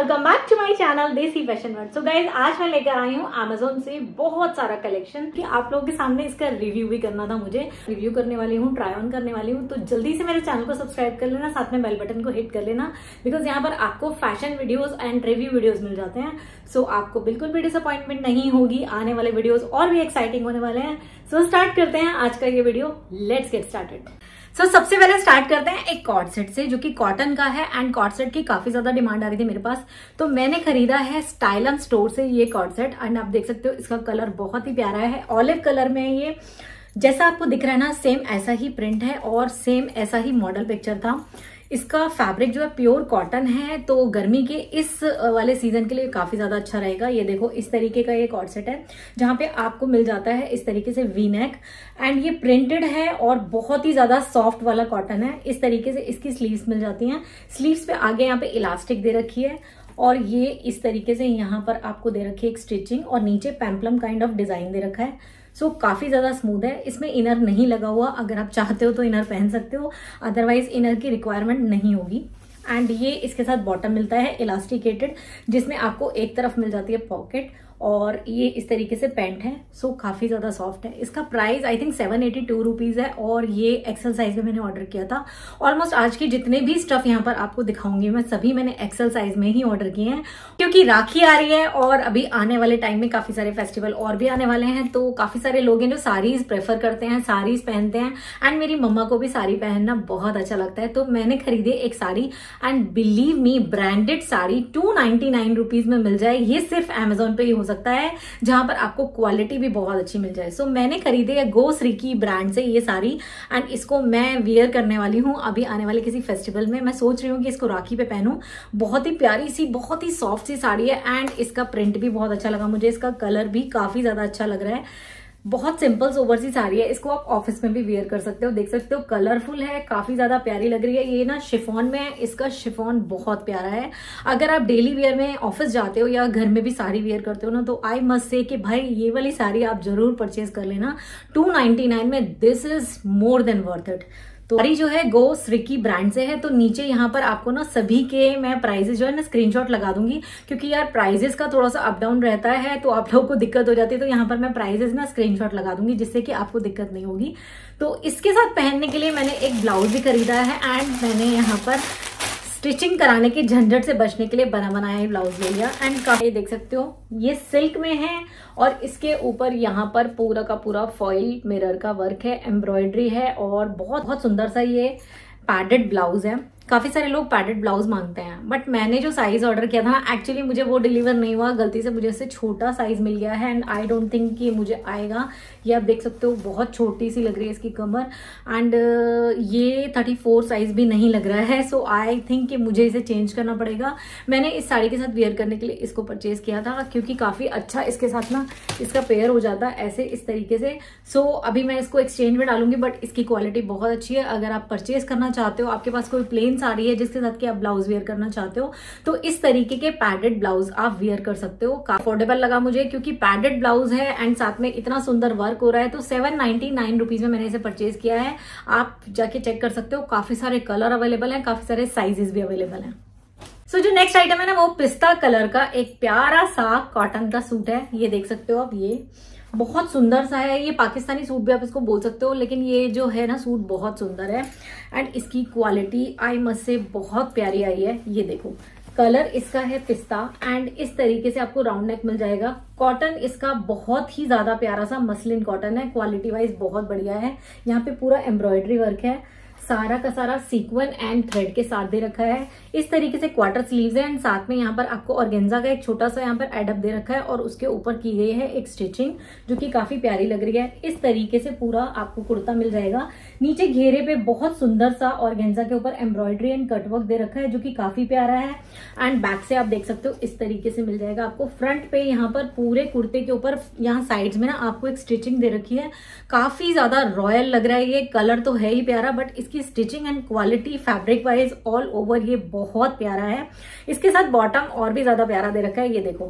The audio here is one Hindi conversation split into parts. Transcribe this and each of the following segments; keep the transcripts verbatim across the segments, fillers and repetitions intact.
Welcome back to my channel Desi fashion world. So guys, आज मैं लेकर आई हूँ अमेजोन से बहुत सारा कलेक्शन कि आप लोगों के सामने इसका रिव्यू भी करना था। मुझे रिव्यू करने वाली हूँ, ट्राई ऑन करने वाली हूँ, तो जल्दी से मेरे चैनल को सब्सक्राइब कर लेना, साथ में बेल बटन को हिट कर लेना, बिकॉज यहाँ पर आपको fashion videos and review videos मिल जाते हैं। सो so, आपको बिल्कुल भी डिसअपॉइंटमेंट नहीं होगी, आने वाले वीडियोज और भी एक्साइटिंग होने वाले हैं। सो so, स्टार्ट करते हैं आज का ये video. Let's get started. So so, सबसे पहले स्टार्ट करते हैं एक कॉर्ड सेट से, जो कि कॉटन का है एंड कॉर्ड सेट की काफी ज्यादा डिमांड आ रही थी मेरे पास, तो मैंने खरीदा है स्टाइलम स्टोर से ये कॉर्ड सेट। एंड आप देख सकते हो इसका कलर बहुत ही प्यारा है, ऑलिव कलर में है ये। जैसा आपको दिख रहा है ना, सेम ऐसा ही प्रिंट है और सेम ऐसा ही मॉडल पिक्चर था। इसका फैब्रिक जो है प्योर कॉटन है, तो गर्मी के इस वाले सीजन के लिए काफी ज्यादा अच्छा रहेगा। ये देखो, इस तरीके का ये कॉर्ड सेट है, जहां पे आपको मिल जाता है इस तरीके से वी नेक, एंड ये प्रिंटेड है और बहुत ही ज्यादा सॉफ्ट वाला कॉटन है। इस तरीके से इसकी स्लीव्स मिल जाती हैं। स्लीव्स पे आगे यहाँ पे इलास्टिक दे रखी है और ये इस तरीके से यहाँ पर आपको दे रखी है एक स्टिचिंग, और नीचे पेम्पलम काइंड ऑफ डिजाइन दे रखा है। सो so, काफी ज्यादा स्मूथ है। इसमें इनर नहीं लगा हुआ, अगर आप चाहते हो तो इनर पहन सकते हो, अदरवाइज इनर की रिक्वायरमेंट नहीं होगी। एंड ये इसके साथ बॉटम मिलता है इलास्टिकेटेड, जिसमें आपको एक तरफ मिल जाती है पॉकेट, और ये इस तरीके से पैंट है। सो so, काफी ज्यादा सॉफ्ट है। इसका price I think seven eighty two rupees है, और ये एक्सेल साइज में मैंने ऑर्डर किया था। ऑलमोस्ट आज के जितने भी स्टफ यहाँ पर आपको दिखाऊंगी मैं, सभी मैंने एक्सेल साइज में ही ऑर्डर किए हैं, क्योंकि राखी आ रही है और अभी आने वाले टाइम में काफी सारे फेस्टिवल और भी आने वाले हैं। तो काफी सारे लोग हैं जो साड़ीज प्रेफर करते हैं, साड़ीज पहनते हैं, एंड मेरी मम्मा को भी साड़ी पहनना बहुत अच्छा लगता है। तो मैंने खरीदी एक sari, and believe me, branded sari two ninety nine rupees में मिल जाए, ये सिर्फ अमेजोन पे ही हो सकता है, जहां पर आपको क्वालिटी भी बहुत अच्छी मिल जाए। सो so, मैंने खरीदे है गो श्रीकी ब्रांड से ये साड़ी, एंड इसको मैं वियर करने वाली हूँ अभी आने वाले किसी फेस्टिवल में। मैं सोच रही हूँ कि इसको राखी पे पहनूं। बहुत ही प्यारी सी, बहुत ही सॉफ्ट सी साड़ी है, एंड इसका प्रिंट भी बहुत अच्छा लगा मुझे। इसका कलर भी काफी ज्यादा अच्छा लग रहा है। बहुत सिंपल सोबर सी साड़ी है, इसको आप ऑफिस में भी वेयर कर सकते हो। देख सकते हो कलरफुल है, काफी ज्यादा प्यारी लग रही है। ये ना शिफॉन में है, इसका शिफॉन बहुत प्यारा है। अगर आप डेली वेयर में ऑफिस जाते हो या घर में भी साड़ी वेयर करते हो ना, तो आई मस्ट से कि भाई ये वाली साड़ी आप जरूर परचेज कर लेना टू नाइनटी नाइन में। This is more than worth it. तो साड़ी जो है गो श्रीकी ब्रांड से है। तो नीचे यहाँ पर आपको ना सभी के मैं प्राइजेस जो है ना स्क्रीनशॉट लगा दूंगी, क्योंकि यार प्राइजेस का थोड़ा सा अप डाउन रहता है, तो आप लोगों को दिक्कत हो जाती है। तो यहाँ पर मैं प्राइजेस ना स्क्रीनशॉट लगा दूंगी, जिससे कि आपको दिक्कत नहीं होगी। तो इसके साथ पहनने के लिए मैंने एक ब्लाउज भी खरीदा है, एंड मैंने यहाँ पर स्टिचिंग कराने के झंझट से बचने के लिए बना बनाया ही ब्लाउज ले लिया। एंड काफी देख सकते हो ये सिल्क में है, और इसके ऊपर यहाँ पर पूरा का पूरा फॉइल मिरर का वर्क है, एम्ब्रॉयडरी है, और बहुत बहुत सुंदर सा ये पैडेड ब्लाउज है। काफी सारे लोग पैडेड ब्लाउज मांगते हैं, बट मैंने जो साइज ऑर्डर किया था ना, एक्चुअली मुझे वो डिलीवर नहीं हुआ, गलती से मुझे इससे छोटा साइज मिल गया है, एंड आई डोंट थिंक कि मुझे आएगा। ये आप देख सकते हो बहुत छोटी सी लग रही है इसकी कमर, एंड ये थर्टी फोर साइज भी नहीं लग रहा है। सो आई थिंक कि मुझे इसे चेंज करना पड़ेगा। मैंने इस साड़ी के साथ वेयर करने के लिए इसको परचेज किया था, क्योंकि काफी अच्छा इसके साथ ना इसका पेयर हो जाता है ऐसे इस तरीके से। सो so, अभी मैं इसको एक्सचेंज में डालूंगी, बट इसकी क्वालिटी बहुत अच्छी है। अगर आप परचेज करना चाहते हो, आपके पास कोई प्लेन साड़ी है जिसके साथ कि आप ब्लाउज वेयर करना चाहते हो, तो इस तरीके के पैडेड ब्लाउज आप वेयर कर सकते हो। अफोर्डेबल लगा मुझे, क्योंकि पैडेड ब्लाउज है एंड साथ में इतना सुंदर वर्क हो रहा है। तो सेवन नाइनटी नाइन रुपीज में मैंने इसे परचेज किया है। आप जाके चेक कर सकते हो, काफी सारे कलर अवेलेबल हैं, काफी सारे साइजेस भी अवेलेबल हैं। सो so, जो नेक्स्ट आइटम है ना, वो पिस्ता कलर का एक प्यारा सा कॉटन का सूट है। ये देख सकते हो आप, ये बहुत सुंदर सा है। ये पाकिस्तानी सूट भी आप इसको बोल सकते हो, लेकिन ये जो है ना सूट बहुत सुंदर है, एंड इसकी क्वालिटी आई मस्ट से बहुत प्यारी आई है। ये देखो कलर इसका है पिस्ता, एंड इस तरीके से आपको राउंड नेक मिल जाएगा। कॉटन इसका बहुत ही ज्यादा प्यारा सा मसलिन कॉटन है, क्वालिटी वाइज बहुत बढ़िया है। यहाँ पे पूरा एम्ब्रॉयडरी वर्क है, सारा का सारा सीक्वन एंड थ्रेड के साथ दे रखा है। इस तरीके से क्वार्टर स्लीव्स है, एंड साथ में यहाँ पर आपको ऑर्गेन्जा का एक छोटा सा यहाँ पर एडअप दे रखा है, और उसके ऊपर की गई है एक स्टिचिंग, जो कि काफी प्यारी लग रही है। इस तरीके से पूरा आपको कुर्ता मिल जाएगा। नीचे घेरे पे बहुत सुंदर सा ऑर्गेन्जा के ऊपर एम्ब्रॉयडरी एंड कटवर्क दे रखा है, जो कि काफी प्यारा है। एंड बैक से आप देख सकते हो इस तरीके से मिल जाएगा आपको। फ्रंट पे यहाँ पर पूरे कुर्ते के ऊपर यहाँ साइड्स में ना आपको एक स्टिचिंग दे रखी है। काफी ज्यादा रॉयल लग रहा है ये। कलर तो है ही प्यारा, बट इसकी stitching and quality fabric wise all over ये बहुत प्यारा है। इसके साथ बॉटम और भी ज्यादा प्यारा दे रखा है। ये देखो,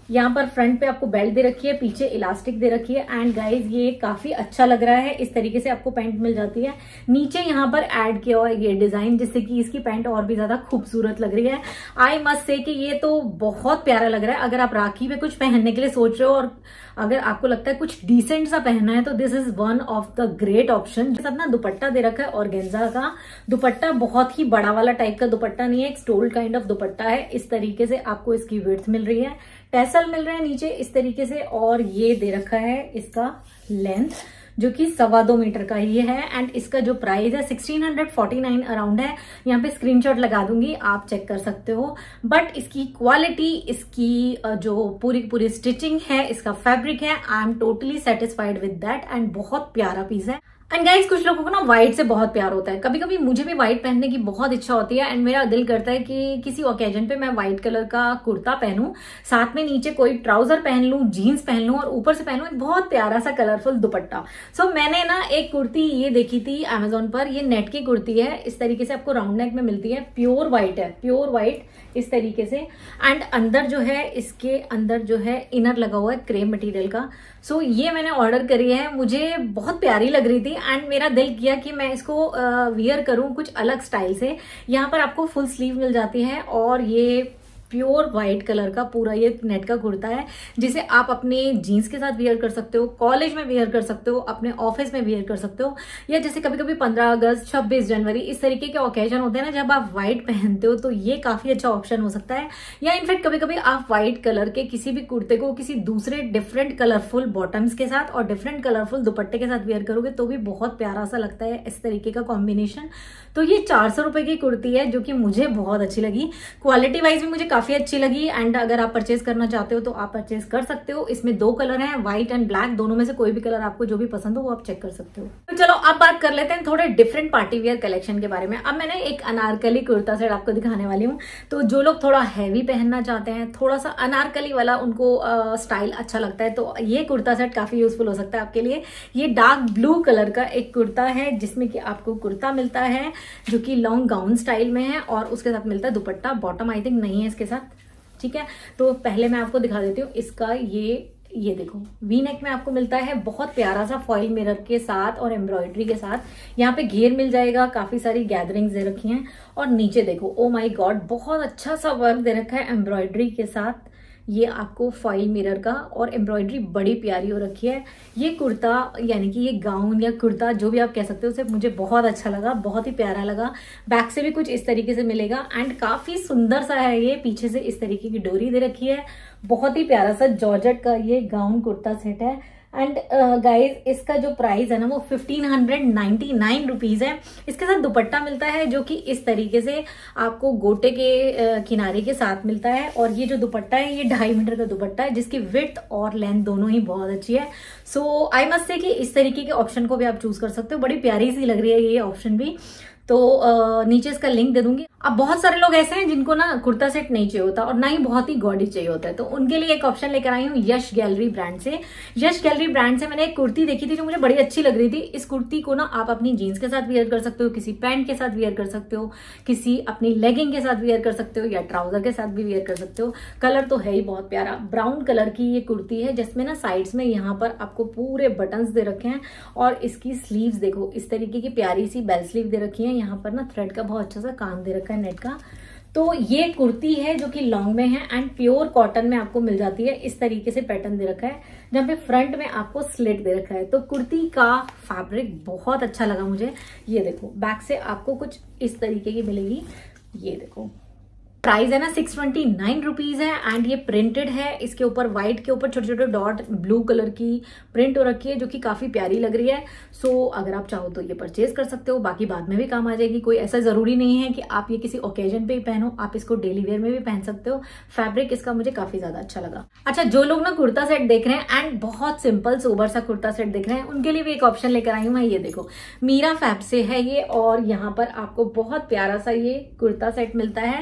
यहाँ पर फ्रंट पे आपको बेल्ट दे रखी है, पीछे इलास्टिक दे रखी है एंड गाइज ये काफी अच्छा लग रहा है। इस तरीके से आपको पैंट मिल जाती है। नीचे यहाँ पर ऐड किया हुआ है ये डिजाइन, जिससे कि इसकी पैंट और भी ज्यादा खूबसूरत लग रही है। आई मस्ट से कि ये तो बहुत प्यारा लग रहा है। अगर आप राखी पे कुछ पहनने के लिए सोच रहे हो और अगर आपको लगता है कुछ डिसेंट सा पहनना है तो this is one of the great option. साथ ना दुपट्टा दे रखा है ऑर्गेन्जा का। दुपट्टा बहुत ही बड़ा वाला टाइप का दुपट्टा नहीं है, एक स्टोल काइंड ऑफ दुपट्टा है। इस तरीके से आपको इसकी विड्थ मिल रही है, टैसल मिल रहे हैं नीचे इस तरीके से, और ये दे रखा है इसका लेंथ जो कि सवा दो मीटर का ही है। एंड इसका जो प्राइस है sixteen hundred forty nine around है। यहाँ पे स्क्रीनशॉट लगा दूंगी, आप चेक कर सकते हो। बट इसकी क्वालिटी, इसकी जो पूरी पूरी स्टिचिंग है, इसका फैब्रिक है, I am totally satisfied with that and बहुत प्यारा पीस है। एंड गाइज कुछ लोगों को ना व्हाइट से बहुत प्यार होता है। कभी कभी मुझे भी व्हाइट पहनने की बहुत इच्छा होती है एंड मेरा दिल करता है कि किसी ओकेजन पे मैं व्हाइट कलर का कुर्ता पहनूं, साथ में नीचे कोई ट्राउजर पहन लूं, जीन्स पहन लूं और ऊपर से पहनूं एक बहुत प्यारा सा कलरफुल दुपट्टा। सो so, मैंने ना एक कुर्ती ये देखी थी अमेजोन पर, ये नेट की कुर्ती है। इस तरीके से आपको राउंड नेक में मिलती है, प्योर व्हाइट है, प्योर व्हाइट इस तरीके से। एंड अंदर जो है, इसके अंदर जो है इनर लगा हुआ है क्रेप मटेरियल का। सो so, ये मैंने ऑर्डर करी है, मुझे बहुत प्यारी लग रही थी एंड मेरा दिल किया कि मैं इसको वियर करूं कुछ अलग स्टाइल से। यहाँ पर आपको फुल स्लीव मिल जाती है और ये प्योर व्हाइट कलर का पूरा ये नेट का कुर्ता है, जिसे आप अपने जीन्स के साथ वियर कर सकते हो, कॉलेज में वियर कर सकते हो, अपने ऑफिस में वियर कर सकते हो, या जैसे कभी कभी पंद्रह अगस्त, छब्बीस जनवरी इस तरीके के ओकेजन होते हैं ना जब आप व्हाइट पहनते हो, तो ये काफी अच्छा ऑप्शन हो सकता है। या इनफैक्ट कभी कभी आप व्हाइट कलर के किसी भी कुर्ते को किसी दूसरे डिफरेंट कलरफुल बॉटम्स के साथ और डिफरेंट कलरफुल दुपट्टे के साथ वियर करोगे तो भी बहुत प्यारा सा लगता है इस तरीके का कॉम्बिनेशन। तो ये चार सौ रुपए की कुर्ती है जो कि मुझे बहुत अच्छी लगी, क्वालिटी वाइज भी मुझे काफी अच्छी लगी। एंड अगर आप परचेज करना चाहते हो तो आप परचेज कर सकते हो। इसमें दो कलर हैं, व्हाइट एंड ब्लैक, दोनों में से कोई भी कलर आपको जो भी पसंद हो वो आप चेक कर सकते हो। तो चलो अब बात कर लेते हैं थोड़े डिफरेंट पार्टी वेयर कलेक्शन के बारे में। अब मैंने एक अनारकली कुर्ता सेट आपको दिखाने वाली हूँ। तो जो लोग थोड़ा हैवी पहनना चाहते हैं, थोड़ा सा अनारकली वाला उनको स्टाइल अच्छा लगता है, तो ये कुर्ता सेट काफी यूजफुल हो सकता है आपके लिए। ये डार्क ब्लू कलर का एक कुर्ता है जिसमें कि आपको कुर्ता मिलता है जो कि लॉन्ग गाउन स्टाइल में है और उसके साथ मिलता है दुपट्टा। बॉटम आई थिंक नहीं है इसके साथ, ठीक है। तो पहले मैं आपको दिखा देती हूँ इसका, ये ये देखो वी नेक में आपको मिलता है बहुत प्यारा सा फॉइल मिरर के साथ और एम्ब्रॉयडरी के साथ। यहाँ पे घेर मिल जाएगा, काफी सारी गैदरिंग्स दे रखी हैं और नीचे देखो ओ माय गॉड बहुत अच्छा सा वर्क दे रखा है एम्ब्रॉयडरी के साथ। ये आपको फॉइल मिरर का और एम्ब्रॉयडरी बड़ी प्यारी हो रखी है। ये कुर्ता यानी कि ये गाउन या कुर्ता जो भी आप कह सकते हो, उसे मुझे बहुत अच्छा लगा, बहुत ही प्यारा लगा। बैक से भी कुछ इस तरीके से मिलेगा एंड काफी सुंदर सा है ये। पीछे से इस तरीके की डोरी दे रखी है, बहुत ही प्यारा सा जॉर्जेट का ये गाउन कुर्ता सेट है। एंड गाइज uh, इसका जो प्राइस है ना वो fifteen hundred ninety nine rupees है। इसके साथ दुपट्टा मिलता है जो कि इस तरीके से आपको गोटे के uh, किनारे के साथ मिलता है। और ये जो दुपट्टा है ये ढाई मीटर का दुपट्टा है जिसकी विड्थ और लेंथ दोनों ही बहुत अच्छी है। सो आई मस्ट से कि इस तरीके के ऑप्शन को भी आप चूज कर सकते हो, बड़ी प्यारी सी लग रही है ये ऑप्शन भी। तो uh, नीचे इसका लिंक दे दूंगी। अब बहुत सारे लोग ऐसे हैं जिनको ना कुर्ता सेट नहीं चाहिए होता और ना ही बहुत ही गॉडी चाहिए होता है, तो उनके लिए एक ऑप्शन लेकर आई हूँ यश गैलरी ब्रांड से। यश गैलरी ब्रांड से मैंने एक कुर्ती देखी थी जो मुझे बड़ी अच्छी लग रही थी। इस कुर्ती को ना आप अपनी जीन्स के साथ वियर कर सकते हो, किसी पैंट के साथ वियर कर सकते हो, किसी अपनी लेगिंग के साथ वियर कर सकते हो या ट्राउजर के साथ भी वियर कर सकते हो। कलर तो है ही बहुत प्यारा, ब्राउन कलर की ये कुर्ती है जिसमें ना साइड्स में यहाँ पर आपको पूरे बटन्स दे रखे हैं और इसकी स्लीव्स देखो इस तरीके की प्यारी सी बेल स्लीव दे रखी है। यहाँ पर ना थ्रेड का बहुत अच्छा सा काम दे रखा है नेट का। तो ये कुर्ती है जो कि लॉन्ग में है एंड प्योर कॉटन में आपको मिल जाती है। इस तरीके से पैटर्न दे रखा है जहाँ पे फ्रंट में आपको स्लिट दे रखा है। तो कुर्ती का फैब्रिक बहुत अच्छा लगा मुझे। ये देखो बैक से आपको कुछ इस तरीके की मिलेगी, ये देखो। प्राइस है ना सिक्स ट्वेंटी नाइन रुपीज है एंड ये प्रिंटेड है। इसके ऊपर व्हाइट के ऊपर छोटे छोटे डॉट ब्लू कलर की प्रिंट हो रखी है जो कि काफी प्यारी लग रही है। सो so, अगर आप चाहो तो ये परचेज कर सकते हो, बाकी बाद में भी काम आ जाएगी। कोई ऐसा जरूरी नहीं है कि आप ये किसी ओकेजन पे ही पहनो, आप इसको डेली वेयर में भी पहन सकते हो। फैब्रिक इसका मुझे काफी ज्यादा अच्छा लगा। अच्छा, जो लोग ना कुर्ता सेट देख रहे हैं एंड बहुत सिंपल सोबर सा कुर्ता सेट देख रहे हैं, उनके लिए भी एक ऑप्शन लेकर आई हूँ मैं। ये देखो मीरा फैब से है ये और यहाँ पर आपको बहुत प्यारा सा ये कुर्ता सेट मिलता है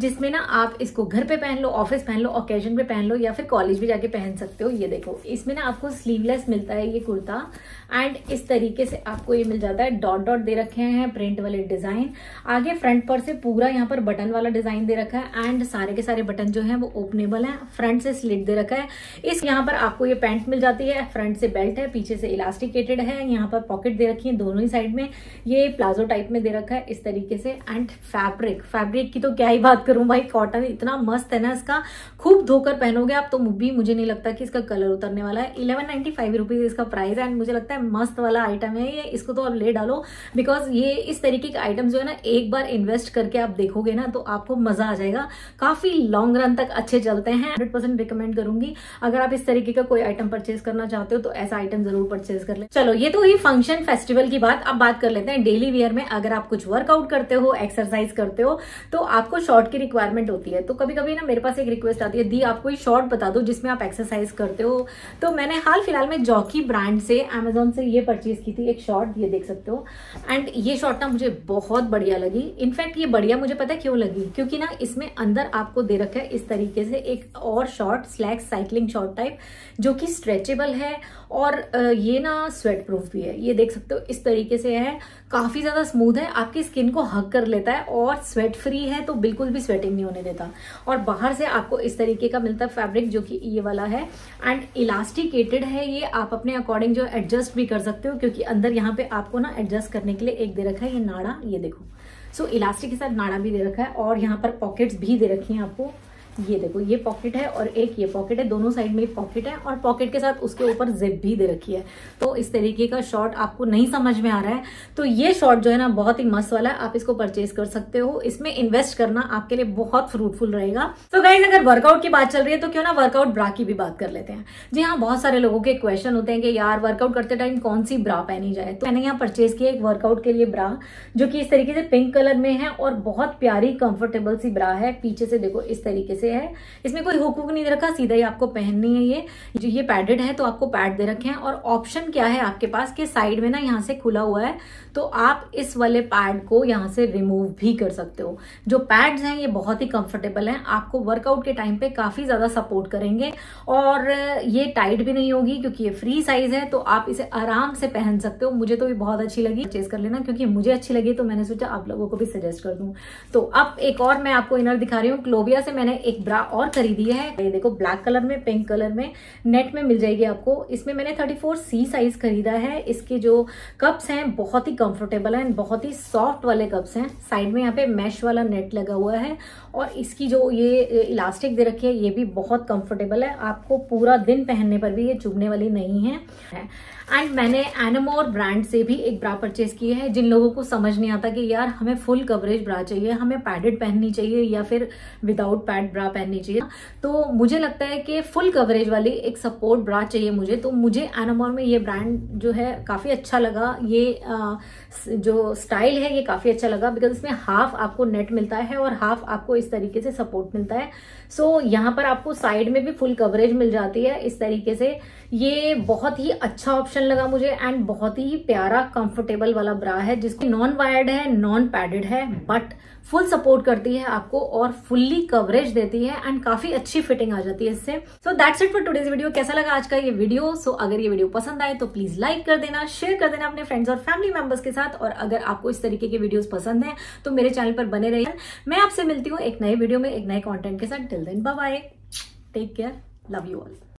जिसमें ना आप इसको घर पे पहन लो, ऑफिस पहन लो, ओकेजन पे पहन लो या फिर कॉलेज भी जाके पहन सकते हो। ये देखो इसमें ना आपको स्लीवलेस मिलता है ये कुर्ता एंड इस तरीके से आपको ये मिल जाता है। डॉट डॉट दे रखे हैं, प्रिंट वाले डिजाइन, आगे फ्रंट पर से पूरा यहाँ पर बटन वाला डिजाइन दे रखा है एंड सारे के सारे बटन जो है वो ओपनेबल है। फ्रंट से स्लिट दे रखा है। इस यहाँ पर आपको ये पैंट मिल जाती है, फ्रंट से बेल्ट है, पीछे से इलास्टिकेटेड है, यहाँ पर पॉकेट दे रखी है दोनों ही साइड में। ये प्लाजो टाइप में दे रखा है इस तरीके से। एंड फैब्रिक फैब्रिक की तो क्या ही बात करूं भाई, कॉटन इतना मस्त है ना इसका, खूब धोकर पहनोगे आप तो भी मुझे नहीं लगता कि इसका कलर उतरने वाला है। इलेवन नाइन्टी फाइव रुपीज इसका प्राइस है एंड मुझे लगता है मस्त वाला आइटम है ये, इसको तो आप ले डालो बिकॉज ये इस तरीके के आइटम जो है ना एक बार इन्वेस्ट करके आप देखोगे ना तो आपको मजा आ जाएगा, काफी लॉन्ग रन तक अच्छे चलते हैं। हंड्रेड परसेंट रिकमेंड करूंगी अगर आप इस तरीके का कोई आइटम परचेज करना चाहते हो तो ऐसा आइटम जरूर परचेज कर ले। चलो ये तो हुई फंक्शन फेस्टिवल की बात। अब बात कर लेते हैं डेली वेयर में। अगर आप कुछ वर्कआउट करते हो, एक्सरसाइज करते हो तो आपको शॉर्ट की रिक्वायरमेंट होती है। तो कभी कभी ना मेरे पास एक रिक्वेस्ट आती है, दी आप कोई शॉर्ट बता दो जिसमें आप एक्सरसाइज करते हो। तो मैंने हाल फिलहाल में जॉकी ब्रांड से अमेजोन से ये परचेज की थी एक शॉर्ट, ये देख सकते हो। एंड ये शॉर्ट ना मुझे बहुत बढ़िया लगी। इनफैक्ट ये बढ़िया मुझे पता है क्यों लगी, क्योंकि ना इसमें अंदर आपको दे रखा है इस तरीके से एक और short slack cycling short type जो कि स्ट्रेचेबल है और ये ना स्वेट प्रूफ भी है। ये देख सकते हो इस तरीके से है, काफी ज्यादा स्मूथ है, आपकी स्किन को हग कर लेता है और स्वेट फ्री है तो बिल्कुल भी स्वेटिंग नहीं होने देता। और बाहर से आपको इस तरीके का मिलता है फैब्रिक जो कि ये वाला है एंड इलास्टिकेटेड है। ये आप अपने अकॉर्डिंग जो एडजस्ट भी कर सकते हो क्योंकि अंदर यहाँ पे आपको ना एडजस्ट करने के लिए एक दे रखा है ये नाड़ा, ये देखो। सो so, इलास्टिक के साथ नाड़ा भी दे रखा है और यहाँ पर पॉकेट्स भी दे रखी हैं आपको। ये देखो ये पॉकेट है और एक ये पॉकेट है, दोनों साइड में पॉकेट है और पॉकेट के साथ उसके ऊपर जिप भी दे रखी है। तो इस तरीके का शॉर्ट आपको नहीं समझ में आ रहा है तो ये शॉर्ट जो है ना बहुत ही मस्त वाला है, आप इसको परचेज कर सकते हो। इसमें इन्वेस्ट करना आपके लिए बहुत फ्रूटफुल रहेगा। तो गाइस अगर वर्कआउट की बात चल रही है तो क्यों ना वर्कआउट ब्रा की भी बात कर लेते हैं। जी हाँ, बहुत सारे लोगों के क्वेश्चन होते हैं कि यार वर्कआउट करते टाइम कौन सी ब्रा पहनी जाए। तो मैंने यहाँ परचेज किया एक वर्कआउट के लिए ब्रा जो कि इस तरीके से पिंक कलर में है और बहुत प्यारी कंफर्टेबल सी ब्रा है। पीछे से देखो इस तरीके से है, इसमें कोई हुक हुक नहीं दे रखा, सीधा ही आपको पहननी है। ये जो ये पैडेड है तो आपको पैड दे रखे हैं और ऑप्शन क्या है आपके पास कि साइड में ना यहाँ से खुला हुआ है तो आप इस वाले पैड को यहाँ से रिमूव भी कर सकते हो। जो पैड्स हैं ये बहुत ही कंफर्टेबल हैं, आपको वर्कआउट के टाइम पे काफी ज्यादा सपोर्ट करेंगे और ये टाइट भी नहीं होगी क्योंकि ये फ्री साइज है तो आप इसे आराम से पहन सकते हो। मुझे तो ये बहुत अच्छी लगी, परचेज कर लेना क्योंकि मुझे अच्छी लगी तो मैंने सोचा आप लोगों को भी सजेस्ट कर दूं। तो अब एक और मैं आपको इनर दिखा रही हूँ। क्लोविया से मैंने एक ब्रा और खरीदी है, ये देखो ब्लैक कलर में, पिंक कलर में, नेट में मिल जाएगी आपको। इसमें मैंने थर्टी फोर सी साइज खरीदा है। इसके जो कप्स हैं बहुत ही कंफर्टेबल हैं, बहुत ही सॉफ्ट वाले कप्स हैं। साइड में यहाँ पे मैश वाला नेट लगा हुआ है और इसकी जो ये इलास्टिक दे रखी है ये भी बहुत कंफर्टेबल है, आपको पूरा दिन पहनने पर भी ये चुभने वाली नहीं है। एंड मैंने एनामोर ब्रांड से भी एक ब्रा परचेज की है। जिन लोगों को समझ नहीं आता कि यार हमें फुल कवरेज ब्रा चाहिए, हमें पैडेड पहननी चाहिए या फिर विदाउट पैड ब्रा पहननी चाहिए, तो मुझे लगता है कि फुल कवरेज वाली एक सपोर्ट ब्रा चाहिए मुझे। तो मुझे एनामोर में ये ब्रांड जो है काफी अच्छा लगा। ये आ, जो स्टाइल है ये काफी अच्छा लगा बिकॉज इसमें हाफ आपको नेट मिलता है और हाफ आपको इस तरीके से सपोर्ट मिलता है। सो so, यहाँ पर आपको साइड में भी फुल कवरेज मिल जाती है इस तरीके से। ये बहुत ही अच्छा ऑप्शन लगा मुझे एंड बहुत ही प्यारा कंफर्टेबल वाला ब्रा है जिसकी नॉन वायर्ड है, नॉन पैडेड है, बट फुल सपोर्ट करती है आपको और फुल्ली कवरेज देती है एंड काफी अच्छी फिटिंग आ जाती है इससे। So that's it for today's video. कैसा लगा आज का ये वीडियो? सो so, अगर ये वीडियो पसंद आए तो प्लीज लाइक कर देना, शेयर कर देना अपने फ्रेंड्स और फैमिली मेंबर्स के साथ। और अगर आपको इस तरीके के वीडियोस पसंद है तो मेरे चैनल पर बने रहिए। मैं आपसे मिलती हूँ एक नए वीडियो में एक नए कॉन्टेंट के साथ। Till then bye bye, take care, love you all.